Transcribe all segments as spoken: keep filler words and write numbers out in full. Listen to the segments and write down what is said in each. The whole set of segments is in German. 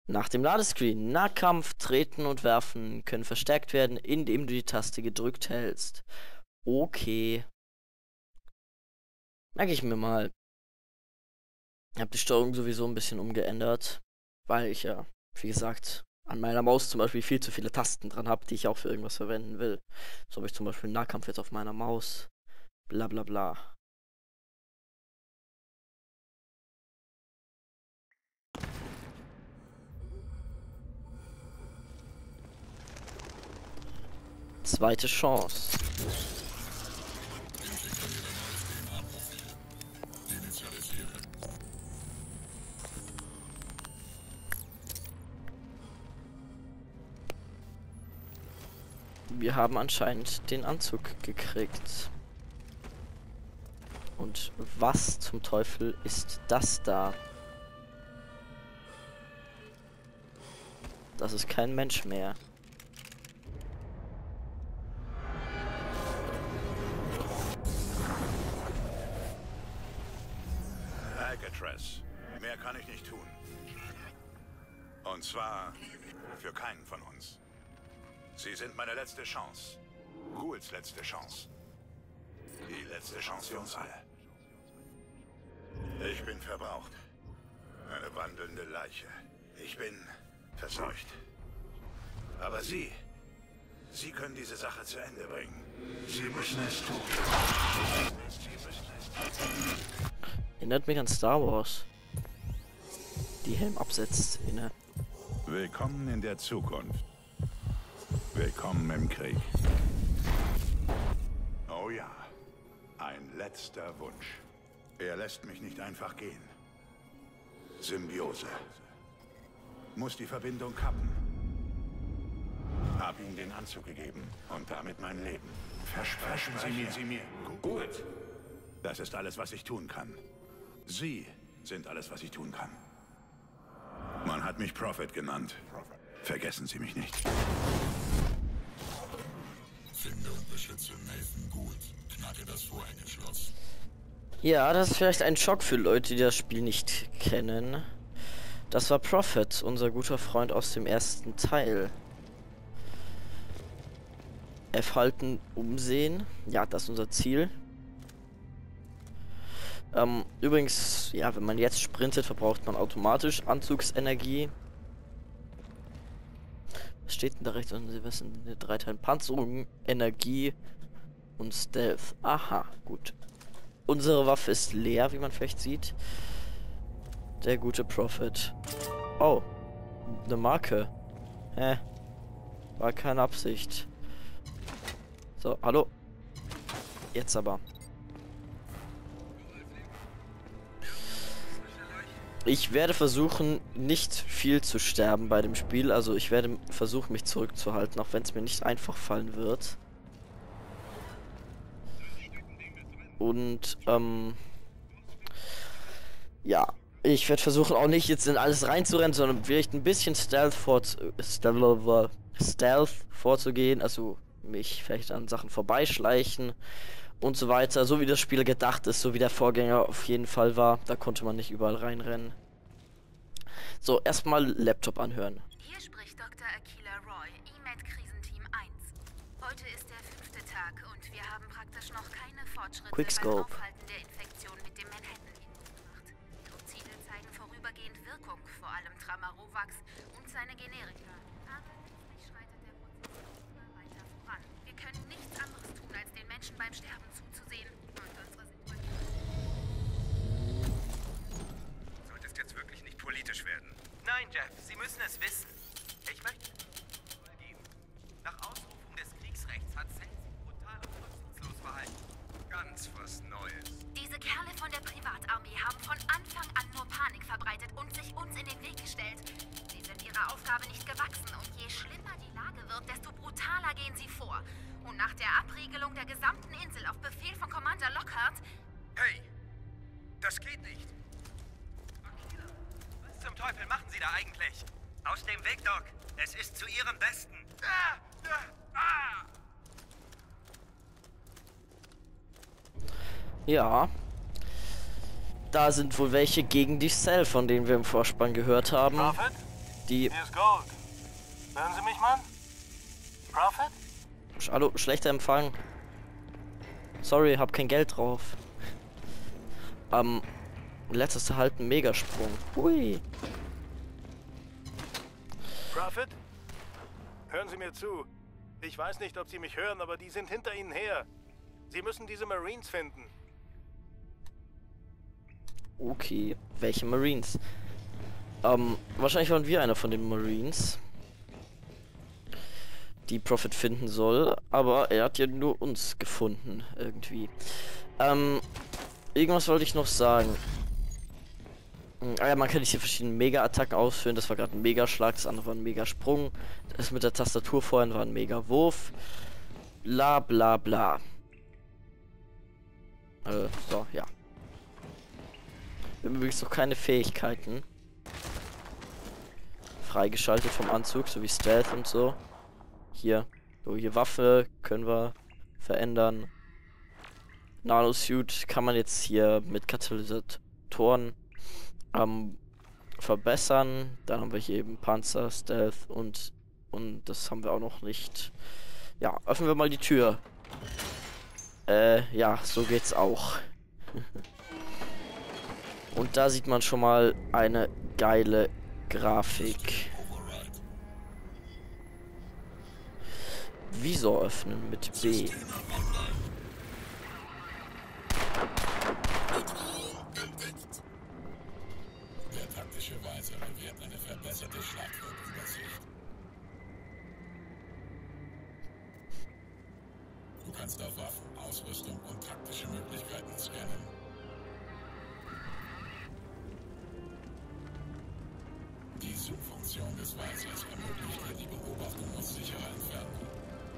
Nach dem Ladescreen, Nahkampf, Treten und Werfen können verstärkt werden, indem du die Taste gedrückt hältst. Okay. Merke ich mir mal. Ich habe die Steuerung sowieso ein bisschen umgeändert, weil ich ja, wie gesagt, an meiner Maus zum Beispiel viel zu viele Tasten dran habe, die ich auch für irgendwas verwenden will. So habe ich zum Beispiel Nahkampf jetzt auf meiner Maus. Bla bla bla. Zweite Chance. Wir haben anscheinend den Anzug gekriegt. Und was zum Teufel ist das da? Das ist kein Mensch mehr. Alcatraz. Mehr kann ich nicht tun. Und zwar für keinen von uns. Sie sind meine letzte Chance. Ghouls letzte Chance. Die letzte Chance für uns alle. Ich bin verbraucht. Eine wandelnde Leiche. Ich bin verseucht. Aber Sie, Sie können diese Sache zu Ende bringen. Sie müssen es tun. Sie müssen es tun. Erinnert mich an Star Wars. Die Helm absetzt inne. Willkommen in der Zukunft. Willkommen im Krieg. Oh ja, ein letzter Wunsch. Er lässt mich nicht einfach gehen. Symbiose. Muss die Verbindung kappen. Hab ihm den Anzug gegeben und damit mein Leben. Versprechen Sie mir. Sie mir. Gut. Das ist alles, was ich tun kann. Sie sind alles, was ich tun kann. Man hat mich Prophet genannt. Vergessen Sie mich nicht. Finde und beschütze Nathan Gould. Knacke das Vorhängeschloss. Ja, das ist vielleicht ein Schock für Leute, die das Spiel nicht kennen. Das war Prophet, unser guter Freund aus dem ersten Teil. F halten, umsehen. Ja, das ist unser Ziel. Ähm, übrigens, ja, wenn man jetzt sprintet, verbraucht man automatisch Anzugsenergie. Was steht denn da rechts? Und Sie wissen, in den drei Teilen Panzerung, Energie und Stealth. Aha, gut. Unsere Waffe ist leer, wie man vielleicht sieht. Der gute Prophet. Oh, eine Marke. Hä? War keine Absicht. So, hallo. Jetzt aber. Ich werde versuchen, nicht viel zu sterben bei dem Spiel. Also ich werde versuchen, mich zurückzuhalten, auch wenn es mir nicht einfach fallen wird. Und, ähm... ja, ich werde versuchen, auch nicht jetzt in alles reinzurennen, sondern vielleicht ein bisschen Stealth, vor Stealth vorzugehen. Also mich vielleicht an Sachen vorbeischleichen und so weiter. So wie das Spiel gedacht ist, so wie der Vorgänger auf jeden Fall war. Da konnte man nicht überall reinrennen. So, erstmal Laptop anhören. Hier spricht Doktor Akila Roy, E M E D-Krisenteam eins. Heute ist der fünfte Tag und wir haben praktisch noch keine Fortschritte Quickscope. beim Aufhalten der Infektion mit dem Manhattan-Virus gemacht. Toxine zeigen vorübergehend Wirkung, vor allem Tramarovax und seine Generika. Aber letztlich schreitet der Prozess immer weiter voran. Wir können nichts anderes tun, als den Menschen beim Sterben zuzusehen und unsere Situation. Solltest jetzt wirklich nicht politisch werden. Nein, Jeff, Sie müssen es wissen. Ich möchte geben. Nach Ausrufung des Kriegsrechts hat Cell sich brutal und rücksichtslos verhalten. Ganz was Neues. Diese Kerle von der Privatarmee haben von Anfang an nur Panik verbreitet und sich uns in den Weg gestellt. Sie sind ihrer Aufgabe nicht gewachsen und je schlimmer die Lage wird, desto brutaler gehen sie vor. Und nach der Abriegelung der gesamten Insel auf Befehl von Commander Lockhart... Hey, das geht nicht. Akila, was zum Teufel machen Sie da eigentlich? Aus dem Weg, Doc. Es ist zu Ihrem Besten. Ah, ah, ah. Ja. Da sind wohl welche gegen die Cell, von denen wir im Vorspann gehört haben. Prophet? die... Hier ist Gold. Hören Sie mich, Mann? Prophet? Sch Hallo, schlechter Empfang. Sorry, hab kein Geld drauf. Ähm, letztes halt ein Megasprung. Hui. Prophet? Hören Sie mir zu. Ich weiß nicht, ob Sie mich hören, aber die sind hinter Ihnen her. Sie müssen diese Marines finden. Okay, welche Marines? Ähm, wahrscheinlich waren wir einer von den Marines, die Prophet finden soll, aber er hat ja nur uns gefunden, irgendwie. Ähm, irgendwas wollte ich noch sagen. Ah ja, man kann hier verschiedene Mega-Attacken ausführen. Das war gerade ein Megaschlag, das andere war ein Megasprung. Das mit der Tastatur vorhin war ein Mega-Wurf. Bla bla bla. Äh, so, ja. Wir haben übrigens noch keine Fähigkeiten freigeschaltet vom Anzug, so wie Stealth und so. Hier, so hier Waffe können wir verändern. Nanosuit kann man jetzt hier mit Katalysatoren ähm, verbessern. Dann haben wir hier eben Panzer, Stealth und und das haben wir auch noch nicht. Ja, öffnen wir mal die Tür. Äh, ja, so geht's auch. Und da sieht man schon mal eine geile Grafik. Visor öffnen mit B. Der taktische Weiser gewährt eine verbesserte Schlagflugübersicht. Du kannst auf Waffen, Ausrüstung und taktische Möglichkeiten scannen. Die Zoom-Funktion des Weisers ermöglicht dir die Beobachtung aus sicherer Entfernung.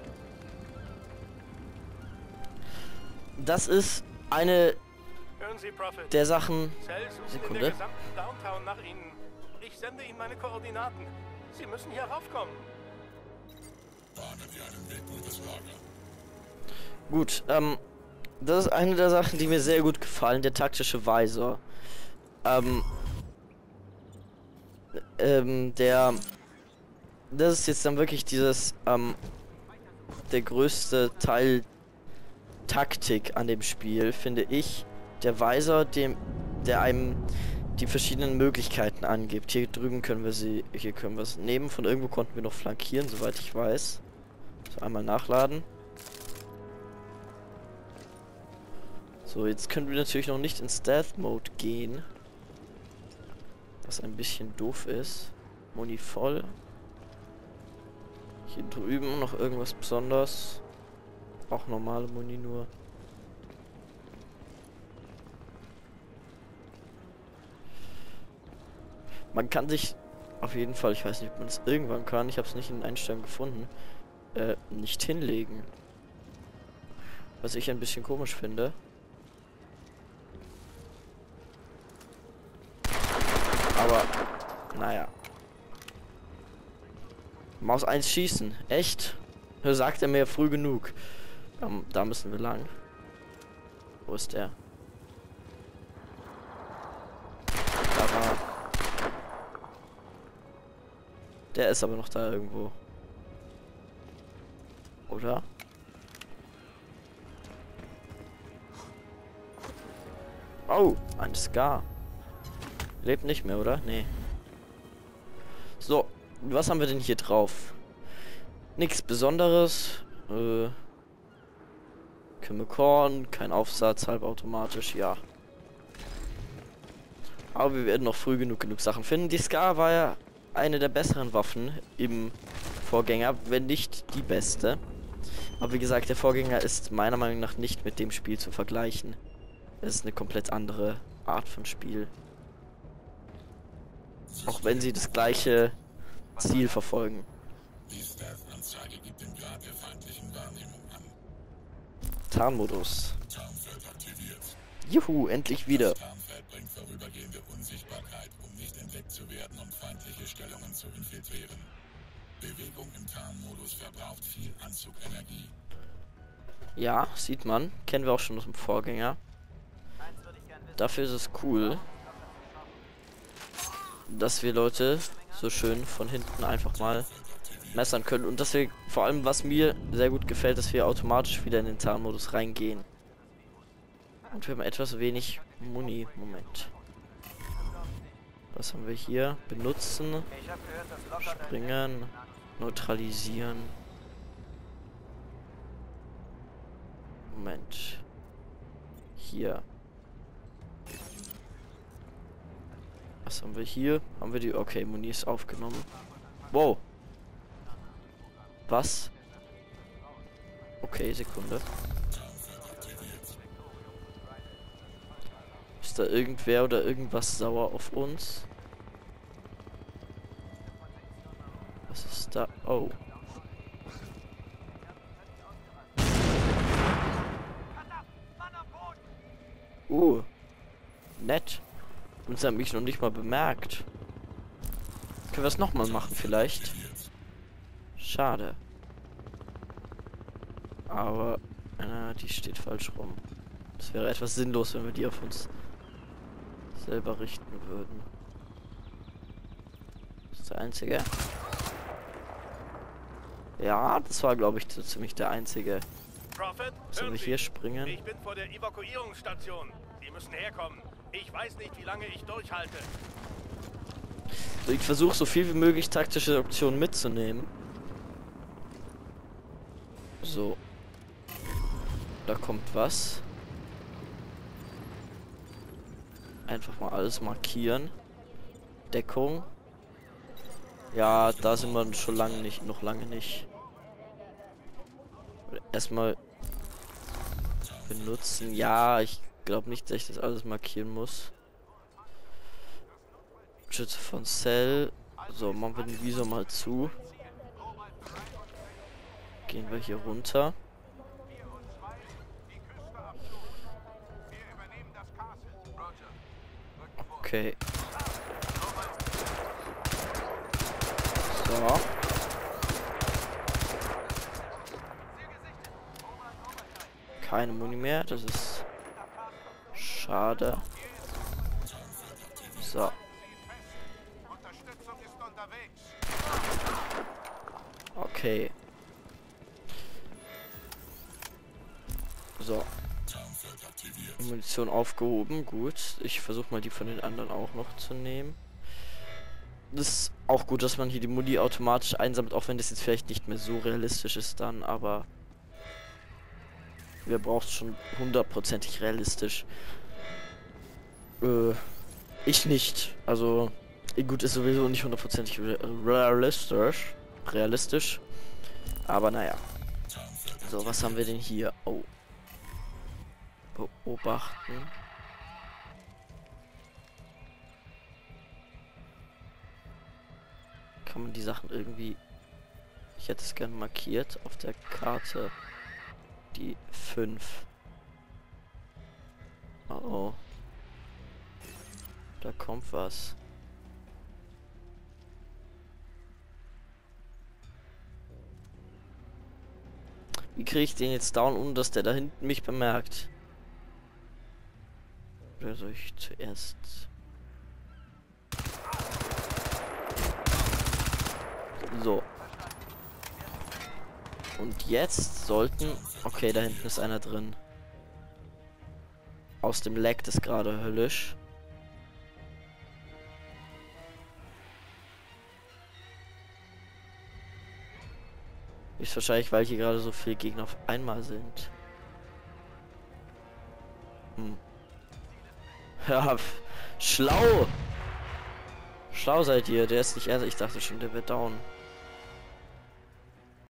Das ist eine Hören Sie, Prophet. der Sachen. Cell sucht in Sekunde. der gesamten Downtown nach Ihnen. Ich sende Ihnen meine Koordinaten. Sie müssen hier raufkommen. Bahne dir einen Weg durch das Lager. Gut, ähm, das ist eine der Sachen, die mir sehr gut gefallen, der taktische Visor. Ähm, ähm, der, das ist jetzt dann wirklich dieses, ähm, der größte Teil Taktik an dem Spiel, finde ich. Der Visor, dem, der einem die verschiedenen Möglichkeiten angibt. Hier drüben können wir sie, hier können wir es nehmen. Von irgendwo konnten wir noch flankieren, soweit ich weiß. So, einmal nachladen. So, jetzt können wir natürlich noch nicht in Stealth-Mode gehen. Was ein bisschen doof ist. Muni voll. Hier drüben noch irgendwas Besonderes. Auch normale Muni nur. Man kann sich auf jeden Fall, ich weiß nicht, ob man es irgendwann kann, ich habe es nicht in den Einstellungen gefunden, äh, nicht hinlegen. Was ich ein bisschen komisch finde. Aber, naja. Maus eins schießen. Echt? Sagt er mir früh genug. Um, da müssen wir lang. Wo ist der? Da war. Der ist aber noch da irgendwo. Oder? Oh, ein Scar. Lebt nicht mehr, oder? Nee. So, was haben wir denn hier drauf? Nichts Besonderes. Äh. Korn, kein Aufsatz, halbautomatisch, ja. Aber wir werden noch früh genug genug Sachen finden. Die Scar war ja eine der besseren Waffen im Vorgänger, wenn nicht die beste. Aber wie gesagt, der Vorgänger ist meiner Meinung nach nicht mit dem Spiel zu vergleichen. Es ist eine komplett andere Art von Spiel. Auch wenn sie das gleiche Ziel verfolgen. Die Stealth-Anzeige gibt den Grad der feindlichen Wahrnehmung an. Tarnmodus. Tarnfeld aktiviert. Juhu, endlich wieder. Das Tarnfeld bringt vorübergehende Unsichtbarkeit, um nicht entdeckt zu werden und feindliche Stellungen zu infiltrieren. Bewegung im Tarnmodus verbraucht viel Anzugenergie. Ja, sieht man. Kennen wir auch schon aus dem Vorgänger. Dafür ist es cool, dass wir Leute so schön von hinten einfach mal messern können. Und dass wir, vor allem was mir sehr gut gefällt, dass wir automatisch wieder in den Tarnmodus reingehen. Und wir haben etwas wenig Muni. Moment. Was haben wir hier? Benutzen. Springen. Neutralisieren. Moment. Hier. Was haben wir hier? Haben wir die... Okay, Muni ist aufgenommen. Wow. Was? Okay, Sekunde. Ist da irgendwer oder irgendwas sauer auf uns? Was ist da? Oh. Uh. Nett. Uns haben mich noch nicht mal bemerkt. Können wir es nochmal machen vielleicht? Schade. Aber äh, die steht falsch rum. Das wäre etwas sinnlos, wenn wir die auf uns selber richten würden. Das ist der einzige. Ja, das war, glaube ich, so ziemlich der einzige. Prophet, Sollen wir hier springen? Ich bin vor der Evakuierungsstation. Sie müssen herkommen. Ich weiß nicht, wie lange ich durchhalte. So, ich versuche so viel wie möglich taktische Optionen mitzunehmen. So. Da kommt was. Einfach mal alles markieren. Deckung. Ja, da sind wir schon lange nicht, noch lange nicht. Erstmal benutzen. Ja, ich glaube nicht, dass ich das alles markieren muss. Schütze von Cell. So, machen wir den Visor mal zu. Gehen wir hier runter. Okay. So. Keine Muni mehr, das ist schade. So. Okay. So. Munition aufgehoben, gut. Ich versuche mal die von den anderen auch noch zu nehmen. Das ist auch gut, dass man hier die Muni automatisch einsammelt, auch wenn das jetzt vielleicht nicht mehr so realistisch ist dann, aber wir brauchen schon hundertprozentig realistisch. Äh, ich nicht. Also, gut, ist sowieso nicht hundertprozentig realistisch. Realistisch. Aber naja. So, was haben wir denn hier? Oh. Beobachten. Kann man die Sachen irgendwie... Ich hätte es gerne markiert auf der Karte. Die fünf. Oh oh. Da kommt was. Wie kriege ich den jetzt down, ohne dass der da hinten mich bemerkt? Oder soll ich zuerst... So. Und jetzt sollten... Okay, da hinten ist einer drin. Aus dem Leck ist gerade höllisch. Ist wahrscheinlich, weil hier gerade so viele Gegner auf einmal sind. Hm. Ja, schlau! Schlau seid ihr, der ist nicht erst. Ich dachte schon, der wird down.